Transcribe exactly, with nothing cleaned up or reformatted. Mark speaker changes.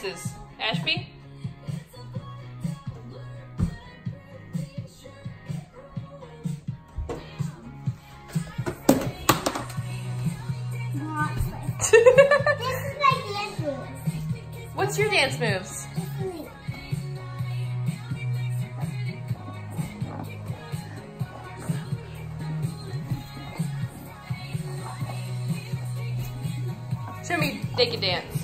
Speaker 1: dances? Ashby?
Speaker 2: This is my dance moves.
Speaker 1: What's your dance moves? Show me naked dance.